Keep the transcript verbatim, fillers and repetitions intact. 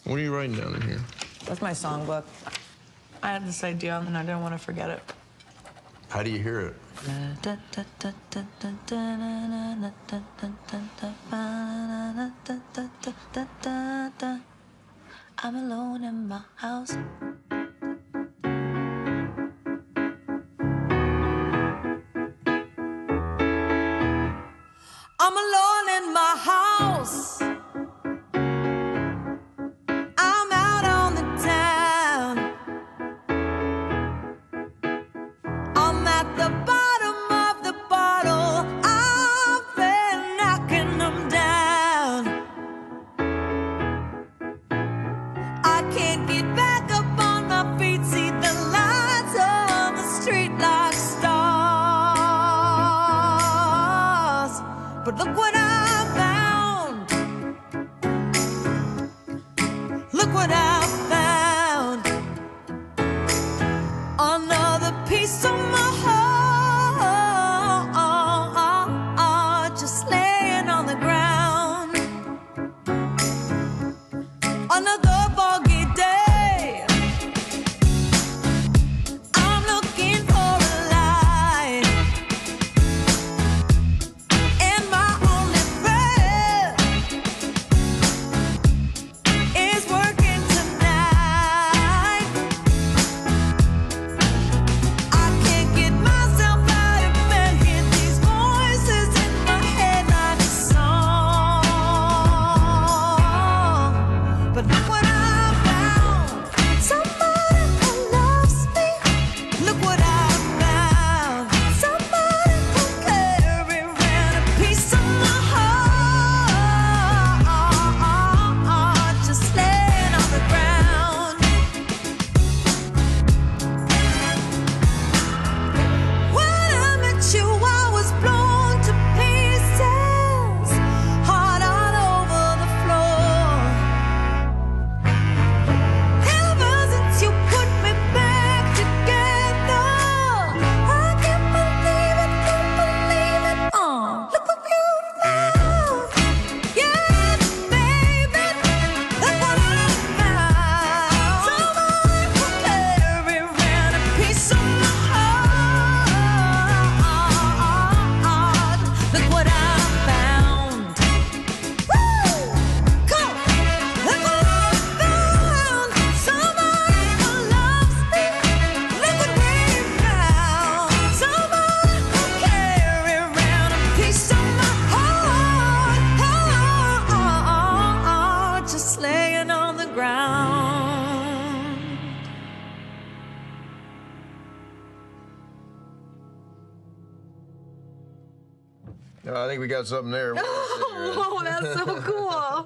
What are you writing down in here? That's my songbook. I had this idea and I didn't want to forget it. How do you hear it? I'm alone in my house. I'm alone in my house. I'm out on the town. I'm at the bottom of the bottle. I've been knocking them down. I can't get back up on my feet. See the lights on the street like stars. But look what I found. Look what I found. Another piece of my heart, just laying on the ground. Another foggy day. I'm looking for a light. And my only friend is working tonight. I can't get myself out of bed. Hear these voices in my head like a song. But look what I found. Somebody who loves me. Look what I found. Somebody who carry around a piece of my heart, just laying on the ground. When I met you, I was blown to pieces, heart all over the floor. Ever since you put me back together, I can't believe it, can't believe it. Oh, look what you found. Yeah, baby, look what I found. Somebody who carry around a piece of my heart. Look what I found. Woo! Come on. Look what I found. Somebody who loves me. Look what we found. Somebody who carry around a piece of my heart, just laying on the ground. No, I think we got something there. Oh, that's so cool.